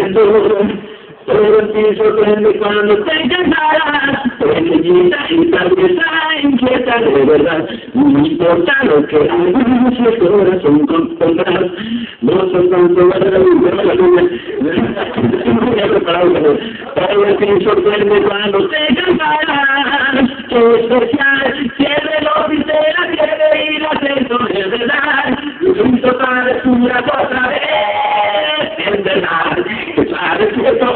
Pero ti sorprende cuando te cantarás, pequeñita y tal vez inquieta de verdad, no importa lo que hagas, si el corazón compondrás, no son tan solo de la luna, no me he preparado, pero ti sorprende cuando te cantarás, qué especial, que reloj de la quiere y la acento de verdad, lo hizo para descubrir otra vez, en verdad, que sabes que